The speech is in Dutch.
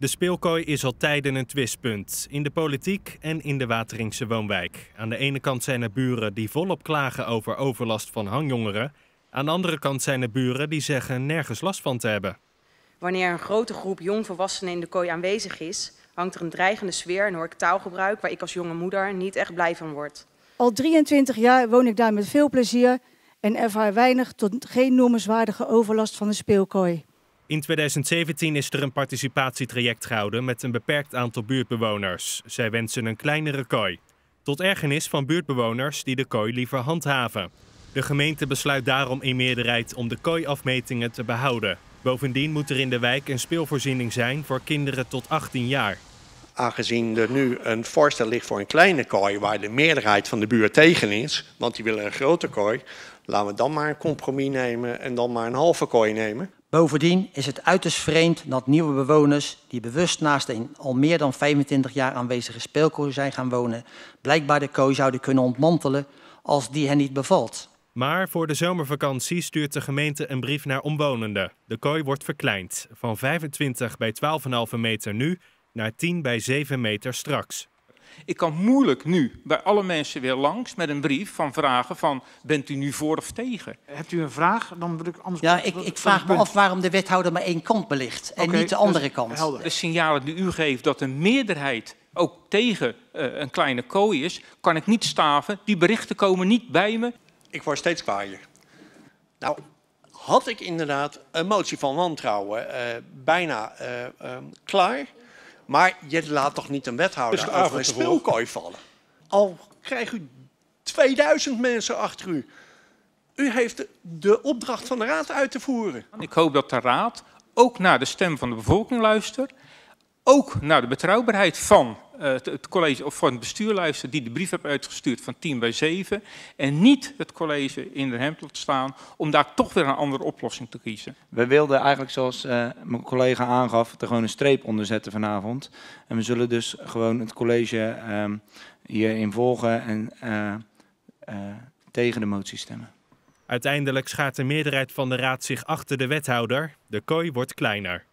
De speelkooi is al tijden een twistpunt, in de politiek en in de Wateringse woonwijk. Aan de ene kant zijn er buren die volop klagen over overlast van hangjongeren. Aan de andere kant zijn er buren die zeggen nergens last van te hebben. Wanneer een grote groep jongvolwassenen in de kooi aanwezig is, hangt er een dreigende sfeer en hoor ik taalgebruik waar ik als jonge moeder niet echt blij van word. Al 23 jaar woon ik daar met veel plezier en ervaar weinig tot geen noemenswaardige overlast van de speelkooi. In 2017 is er een participatietraject gehouden met een beperkt aantal buurtbewoners. Zij wensen een kleinere kooi. Tot ergernis van buurtbewoners die de kooi liever handhaven. De gemeente besluit daarom in meerderheid om de kooiafmetingen te behouden. Bovendien moet er in de wijk een speelvoorziening zijn voor kinderen tot 18 jaar. Aangezien er nu een voorstel ligt voor een kleine kooi waar de meerderheid van de buurt tegen is, want die willen een grote kooi, laten we dan maar een compromis nemen en dan maar een halve kooi nemen. Bovendien is het uiterst vreemd dat nieuwe bewoners die bewust naast een al meer dan 25 jaar aanwezige speelkooi zijn gaan wonen, blijkbaar de kooi zouden kunnen ontmantelen als die hen niet bevalt. Maar voor de zomervakantie stuurt de gemeente een brief naar omwonenden. De kooi wordt verkleind, van 25 bij 12,5 meter nu naar 10 bij 7 meter straks. Ik kan moeilijk nu bij alle mensen weer langs met een brief van vragen van bent u nu voor of tegen? Hebt u een vraag? Dan wil ik anders. Ja, ik vraag me af waarom de wethouder maar één kant belicht en niet de andere kant. De signalen die u geeft dat een meerderheid ook tegen een kleine kooi is, kan ik niet staven. Die berichten komen niet bij me. Ik word steeds kwaaier. Nou, had ik inderdaad een motie van wantrouwen bijna klaar. Maar je laat toch niet een wethouder over een speelkooi vallen? Al krijgt u 2000 mensen achter u. U heeft de opdracht van de raad uit te voeren. Ik hoop dat de raad ook naar de stem van de bevolking luistert. Ook naar de betrouwbaarheid van het college of van het bestuur luistert die de brief heeft uitgestuurd van 10 bij 7. En niet het college in de hemd laat staan om daar toch weer een andere oplossing te kiezen. We wilden eigenlijk, zoals mijn collega aangaf, er gewoon een streep onder zetten vanavond. En we zullen dus gewoon het college hierin volgen en tegen de motie stemmen. Uiteindelijk schaart de meerderheid van de raad zich achter de wethouder. De kooi wordt kleiner.